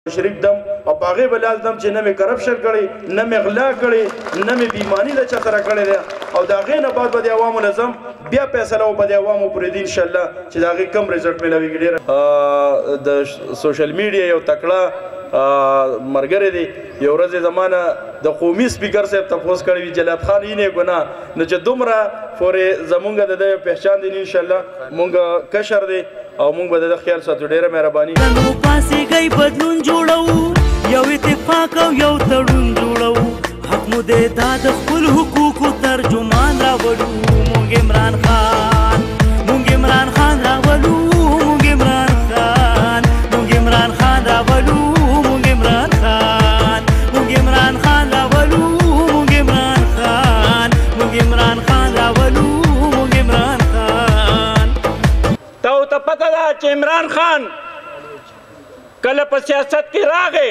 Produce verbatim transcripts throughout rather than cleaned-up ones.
شریف دم او په هغې به لاس دم چې نه مې کرپشن کړی نه مې غلا کړې نه مې بېایماني له چا سره کړې ده او د هغې نه بعد به د عوامو نه ځم بیا فیصله و به د عوامو پورې دي انشاءالله چې د هغې کم رزلټ میلاویږي ډېره د سوشل میډیا یو تکړه مرګری دی یو ورځ زما نه د قومي سپیکر صاحب تپوس کړی وي جلات خان یې ګناه نو چې دومره پورې زمونږ د ده پهچان دی انشاءالله مونږ کشر دی او مونږ به د ده خیال ساتو ډېره مهرباني پاسېږئ بدلون جوړو یو اتفاق او یو تړون جوړو حق مو دی دا د خپل حقوقو ترجمان راولو مونږ عمران خان مونږ عمران خان راولو مونږ عمران خان مونږ عمران خان راولو مونږ عمران خان مونږ عمران خان راولو مونږ عمران خان مونږ عمران خان راولو مونږ عمران خان ته ته پته ده چې عمران خان کله په سیاست کې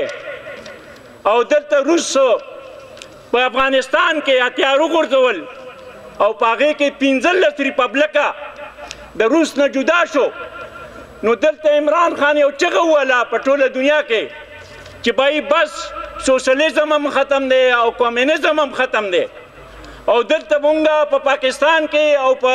راغی او دلته روس په افغانستان کې هتیار وغورځول او په هغې کې پنځلس ریپبلکه د روس نه جدا شو نو دلته عمران خان یو چغه ووهله په ټوله دنیا کې چې بای بس سوشلیزم هم ختم دی او کمونیزم هم ختم دی او دلته مونږ په پاکستان کې او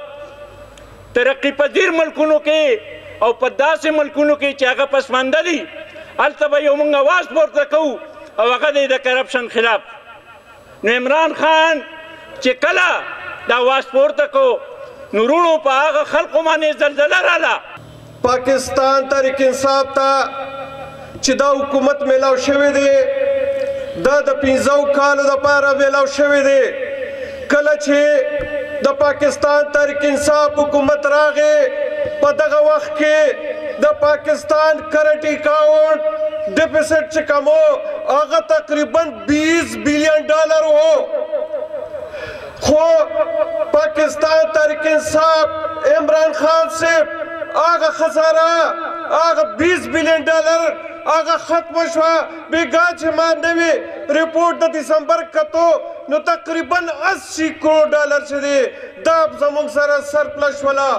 په ترقي پذیر ملکونو کې او په داسې ملکونو کې چې هغه پسمانده دي هلته به یو موږ اواز پورته کوو او هغه دی د کرپشن خلاف نو عمران خان چې کله د اواز پورته کو نو وروڼو په هغه خلقو باندې زلزله راله پاکستان تحریک انصاف ته چې دا حکومت میلاو شوی دی دا د پنځو کالو دپاره میلاو شوی دی کله چې د پاکستان تحریک انصاف حکومت راغې په دغه وخت کې د پاکستان کرنٹ اکاؤنٹ ډیفیسټ چې کوم و هغه تقریبا بیس بلین ډالر و خو پاکستان تحریک انصاف عمران خان صاحب هغه خساره هغه بیس بلین ډالر هغه ختم شوه بېګا چې ما نوې رپورټ د دسمبر کتو نو تقریبا اسی کروڑ ډالر چې دی دا زموږ سره سرپلس شوله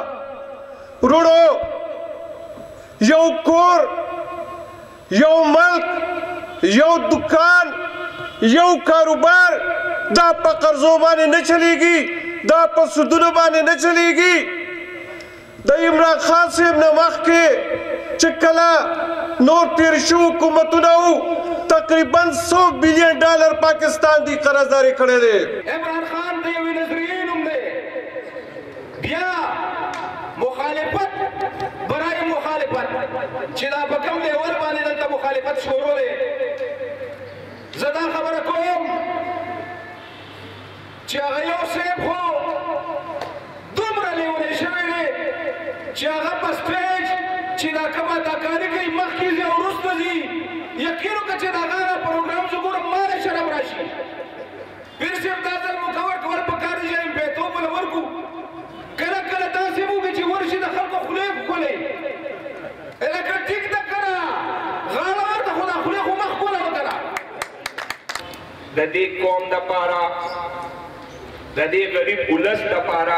وروڼو یو کور یو ملک یو دکان یو کاروبار دا په قرضو باندې نه چلیږي دا په سودونو باندې نه چلیږي د عمران خان صاحب نه مخکې چې کله نور تیر شو حکومتونه وو تقریبا سو بلین ډالر پاکستان دی قرضداري کړی دی عمران خان د یوې نظریې نوم دی بیا مخالفت برای مخالفت چې دا په کوم لیول باندې دلته مخالفت شروع دی زه دا خبره کوم چې هغه یو صاحب خو دومره لیونی شوی دی چې هغه په سټیج چې دا کومه اداکاري کوي مخکې ځي او وروسته ځي یقین وکړه چې د هغه دا پروګرام زه ګورم ما نه شرم راشي پیر صاحب دا ځل مو کور کول پکار دی چې بیتوب له ورکو کله کله داسې وږي چې ورشي د خلکو خولې ښکلې لکه ټیک ده که نه غاړه ورته خو دا خولې خو مه ښکله وکړه د دې قوم دپاره د دې غریب ولس دپاره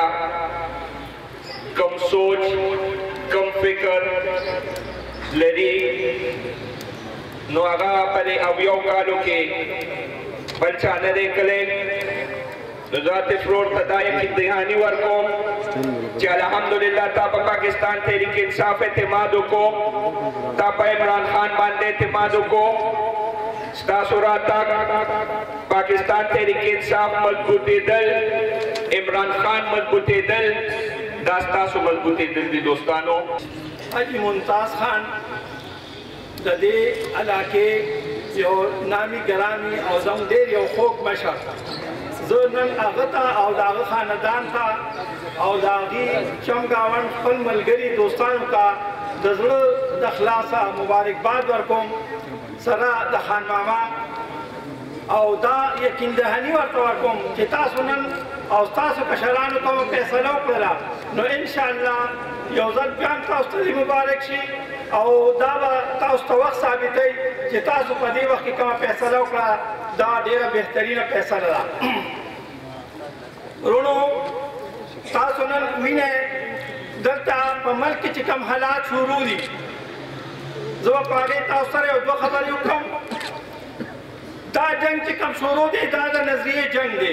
کم سوچ کم فکر لري نو هغه په دې اویو کالو کې بل چا نه دی کړی نو ذات فروټ ته دا یقین دهاني ورکوم چې الحمدلله تا په پاکستان تحریک انصاف اعتماد وکړو تا په عمران خان باندې اعتماد وکړو ستاسو راتګ پاکستان تحریک انصاف مضبوطېدل عمران خان مضبوطېدل دا ستاسو مضبوطېدل دي دوستانو حاجي ممتاز خان د دې علاقې یو نامي ګرامي او زموږ ډېر یو خوږ مشر زه نن هغه ته او د هغه خاندان ته او د هغې چمګاونډ خپل ملګري دوستانو ته د زړه د خلاصه مبارکباد ورکوم سره د خان ماما او دا یقین دهاني ورته ورکوم چې تاسو نن او ستاسو کشرانو ته مو فیصله وکړله نو انشاءالله یو ځل بیا هم تاسو ته مبارک شي او دا به تاسو ته وخت ثابتوي چې تاسو په دې وخت کې کومه فیصله وکړه دا ډېره بهترینه فیصله ده وروڼو تاسو نن وینئ دلته په ملک کې چې کوم حالات شروع دي زه به په هغې تاسو سره یو دوه خبرې وکړم. دا جنګ چې کوم شروع دی دا د نظریې جنګ دی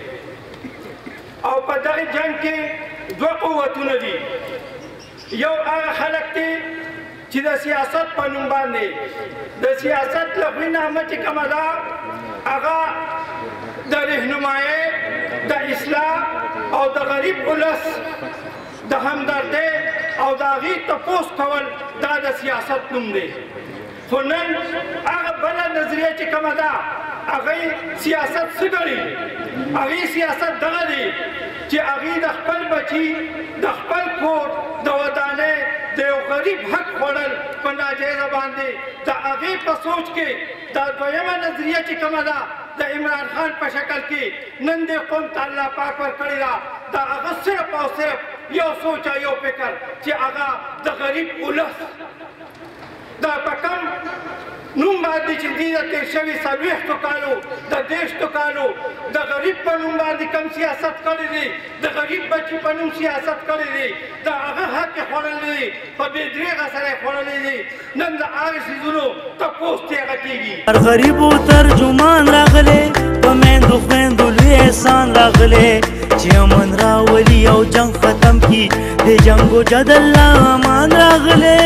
او په دغه جنګ کې دوه قوتونه دي. یو هغه خلک دي چې د سیاست په نوم باندې د سیاست لغوي نامه چې کومه ده هغه د رهنمایۍ د اصلاح او د غریب ولس د همدردۍ او د هغې تپوس کول دا د سیاست نوم دی. خو نن هغه بله نظریه چې کومه ده هغې سیاست څه ګڼي؟ هغې سیاست دغه دی چې هغې د خپل بچي د خپل کور د ودانۍ د یو غریب حق خوړل په ناجایزه باندې د هغې په سوچ کې دا دویمه نظریه چې کومه ده د عمران خان په شکل کې نن دې قوم ته الله پاک ورکړې ده دا هغه صرف او صرف یو سوچ او یو فکر چې هغه د غریب ولس دا په کوم نوم باندې چې دې د تېر شوي څلوېښتو کالو د دېرشتو کالو د غریب په نوم باندې کوم سیاست کړی دی د غریب بچي په نوم سیاست کړی دی د هغه حق یې خوړلی دی په بې درېغه سره یې خوړلی دی. نن د هغې څیزونو تپوس ترې هغه کېږي. هر غریبو ترجمان راغلی په میندو خویندو لوی احسان راغلی چې امن راولي او جنګ ختم کي د جنګو جدل لا امان راغلی.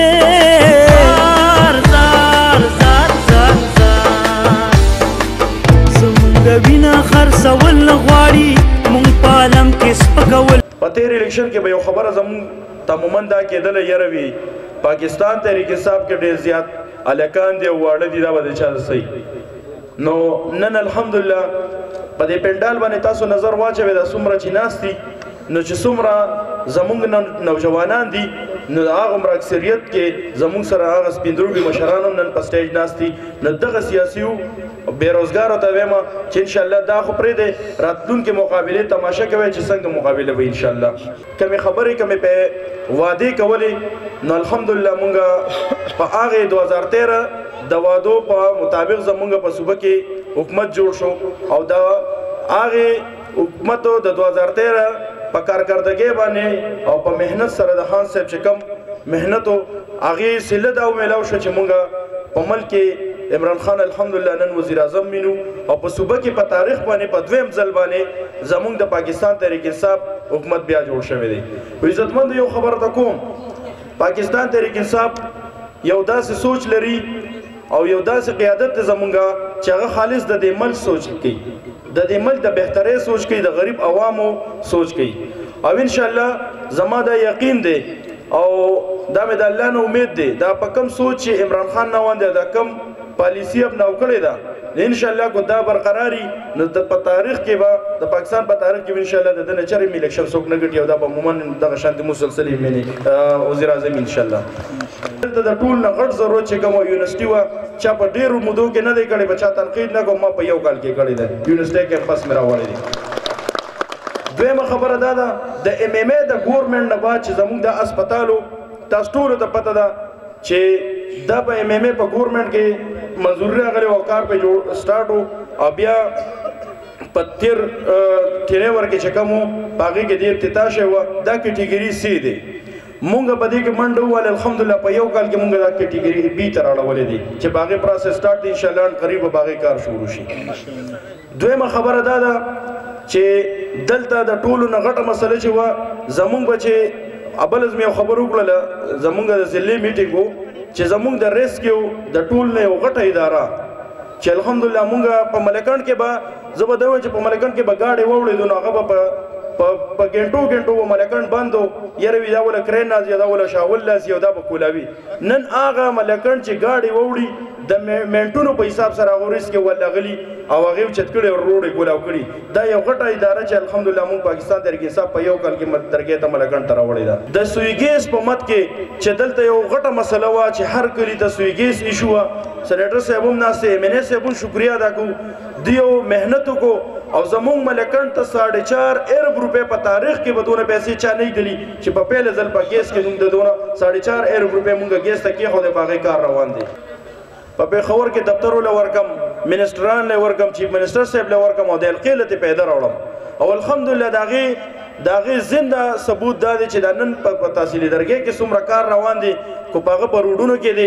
زار زار زار زار زمونږ وینه خرڅول نه غواړي مونږ په عالم کې سپکول. په تېر الیکشن کې به یو خبره زموږ ته عموما دا کېدله یره وي پاکستان تحریک انصاف کې ډېر زیات هلکان دي او واړه دي دا به د چا صحیح. نو نن الحمدلله په دې پنډال باندې تاسو نظر واچوئ دا څومره چې ناست دي نو چې څومره زموږ نوجوانان دي نو د هغه عمر اکثریت کې زموږ سره هغه سپین دروږي مشران هم نن په سټیج ناست دي. نو دغه سیاسي بېروزګارو ته وایم چې انشاءالله دا خو پرېږدئ راتلونکې مقابلې تماشه کوئ چې څنګه مقابله به انشاءالله. کمې خبرې کمې په وعدې کولې نو الحمدلله مونږ په هغې دو هزار تیره د وعدو په مطابق زمونږ په صوبه کې حکومت جوړ شو او د هغې حکومتو د دو هزار تیره په کارکردګۍ باندې او په محنت سره د خان صاحب چې کوم محنتو هغې صله دا ومیلاو شو چې مونږ په ملک کې عمران خان الحمدلله نن وزیر اعظم وینو او په صوبه کې په تاریخ باندې په دویم ځل باندې زمونږ د پاکستان تحریک انصاف حکومت بیا جوړ شوی دی. عزتمند یو خبره ته کوم پاکستان تحریک انصاف یو داسې سوچ لري او یو داسې قیادت دی زمونږ چې هغه خالص د دې ملک سوچ کوي د دې ملک د بهترۍ سوچ کوي د غریب عوامو سوچ کوي او انشاءالله زما دا یقین دی او دا مې د الله نه امید دی دا په کم سوچ چې عمران خان نوان دی دا کم پالیسی اپناو کړې ده انشاءالله کو دا برقراري نو په تاریخ کې به د پاکستان په تاریخ کې انشاءالله د نه چرې الیکشن څوک نه ګټي او دا به عموما دغه شانتي مسلسلې مینې وزیر اعظم انشاءالله. دلته د ټول نه غټ ضرورت چې کومه یونیورسټي وه چا په ډېرو مودو کې نه دی کړی په چا تنقید نه کوم ما په یو کال کې کړی دی یونیورسټۍ کیمپس مې راوړی دی. دویمه خبره دا ده د ایم ایم ای د ګورمنټ نه بعد چې زموږ د هسپتالو تاسو ټولو ته پته ده چې دا په ایم ایم ای په ګورمنټ کې منظوري راغلی او کار پې جوړ سټارټ و او بیا په تېر تېری ور کې چې کوم و په هغې کې د افتتاح شوی وه دا کټګري سی دی مونږ په دې کې منډه ووهله الحمدلله په یو کال کې مونږ دا کټګري بي ته راړولې دي چې په هغې پروسس سټارټ دی انشاءالله قریب به هغې کار شروع شي. دویمه خبره دا ده چې دلته د ټولو نه غټه مسله چې وه زمونږ به چې ابلز مې یو خبر وکړله زمونږ د ضلعي میټینګ و چې زمونږ د ریسکیو د ټول نه یو غټه اداره چې الحمدلله مونږ په ملکند کې به زه به دا وایم چې په ملکند کې به ګاډۍ واوړېدو نو هغه به په په ګنټو ګنټو به ملکند بند و یره وي دا وله کرین نازي دا وله شاول لاسي او دا به کولاوي. نن هغه ملکند چې ګاډۍ واوړي د منټونو په حساب سره هغه ریسک یې ولغلي او هغې چت کړي او روډ یې کولاو کړي دا یو غټه اداره چې الحمدلله مونږ پاکستان تحریک انصاف په یو کال کې درګې ته ملکند ته راوړې ده. د سوی ګیس په مد کې چې دلته یو غټه مسله وه چې هر کلي ته سوی ګیس ایشو وه سینیټر صاحب هم ناست دی ایم این اے صاحب هم شکریه ادا کوو دیو محنت وکړو او زمونږ ملکند ته ساڑھے چار ارب روپے په تاریخ کې به دونه پیسې چا نه دلی چې په پیله ځل په ګیس کې نوم د دونه ساڑھے چار ارب روپے مونږ ګیس ته کېښودې په هغې کار روان دی. په پېښور کې دفترو له ورکم منسټران له ورکم چیف منسټر صاحب له ورکم او د حلقې له تې پیدا راوړم او الحمدلله د هغې د هغې زنده ثبوت دا دی چې دا نن په تحصیلي درګۍ کې څومره کار روان دی خو په هغه په روډونو کې دی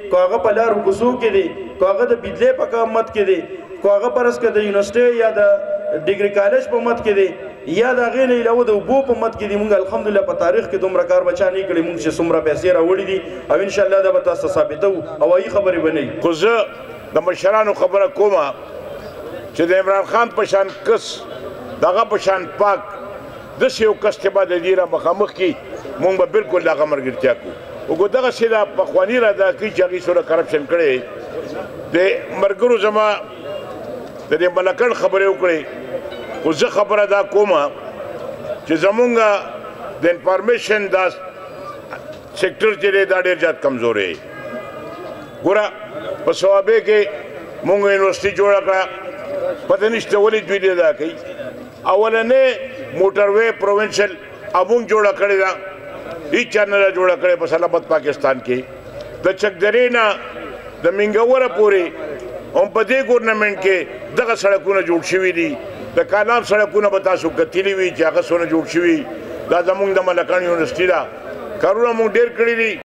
کو هغه په لارو کوڅو کې دی کو هغه د بجلی په قامت کې دی کو هغه پرس که د یونیورسټۍ یا د ډیګري کالج په مت کې دی یا د هغې نه علاوه د اوبو په مت کې دي مونږ الحمدلله په تاریخ کې دومره کار بچا نه کړی مونږ چې څومره پیسې راوړي دي او انشاءالله دا به تاسو ته ثابتوو هوایي خبرې به نه وي خو زه د مشرانو خبره کومه چې د عمران خان په شان کس دغه په شان پاک داسې یو کس چې به د دې را مخامخ کي مونږ به بلکل د هغه ملګرتیا کوو وګو دغسې دا پخواني را دا کوي چې هغې سره کرپشن کړی د ملګرو زما د دې ملکړ خبرې وکړې خو زه خبره دا کومه چې زمونږ د انفارمیشن دا سیکټر چې دی دا ډېر زیات کمزوری ګوره په صوابۍ کې مونږ یونیورسټي جوړه کړه پته نشته ولې دوی دې دا کوي اولنۍ موټر وے پروونشل امونږ جوړه کړې ده هیڅ چا نه ده جوړه کړې په سلامت پاکستان کې د چکدرې نه د منګوره پورې هم په دې ګورنمنټ کې دغه سړکونه جوړ شوي دي د کالام سړکونه به تاسو کتلي وي چې هغه څونه جوړ شوي دا زمونږ د ملکان یونیورسټي ده کارونه مونږ ډېر کړي دي